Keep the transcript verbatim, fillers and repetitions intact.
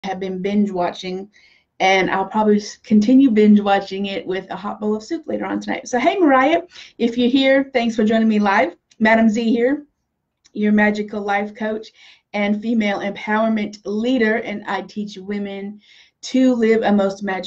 have been binge watching, and I'll probably continue binge watching it with a hot bowl of soup later on tonight. So hey, Mariah, if you're here, thanks for joining me live. Madam Z here, your magical life coach and female empowerment leader, and I teach women to live a most magical